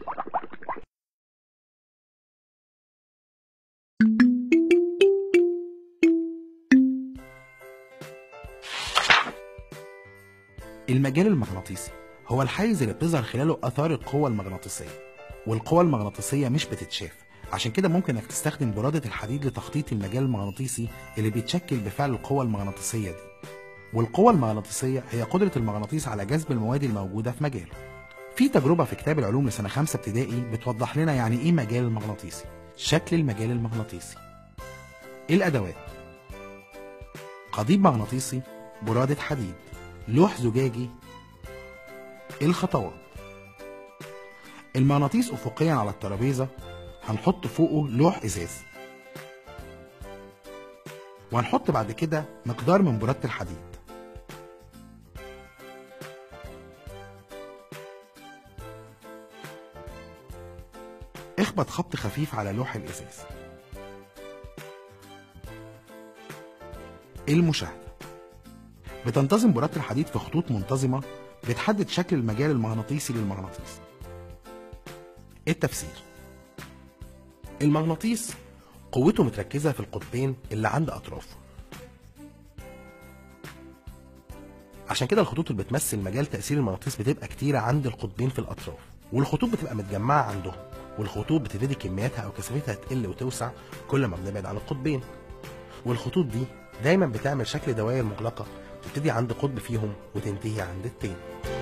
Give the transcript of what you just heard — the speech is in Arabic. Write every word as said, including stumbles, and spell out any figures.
المجال المغناطيسي هو الحيز اللي بتظهر خلاله آثار القوة المغناطيسية، والقوة المغناطيسية مش بتتشاف، عشان كده ممكن انك تستخدم برادة الحديد لتخطيط المجال المغناطيسي اللي بيتشكل بفعل القوة المغناطيسية دي. والقوة المغناطيسية هي قدرة المغناطيس على جذب المواد الموجودة في مجاله. في تجربة في كتاب العلوم لسنة خمسة ابتدائي بتوضح لنا يعني ايه مجال المغناطيسي. شكل المجال المغناطيسي، الأدوات: قضيب مغناطيسي، برادة حديد، لوح زجاجي. الخطوات: المغناطيس أفقيا على الترابيزة، هنحط فوقه لوح إزاز، وهنحط بعد كده مقدار من برادة الحديد. اخبط خبط خفيف على لوح الإزاز. المشاهدة: بتنتظم برادة الحديد في خطوط منتظمة بتحدد شكل المجال المغناطيسي للمغناطيس. التفسير: المغناطيس قوته متركزة في القطبين اللي عند أطرافه، عشان كده الخطوط اللي بتمثل مجال تأثير المغناطيس بتبقى كتيرة عند القطبين في الأطراف، والخطوط بتبقى متجمعة عندهم، والخطوط بتبتدي كمياتها أو كثافتها تقل وتوسع كل ما بنبعد عن القطبين. والخطوط دي دايما بتعمل شكل دوائر مغلقة، تبتدي عند قطب فيهم وتنتهي عند التاني.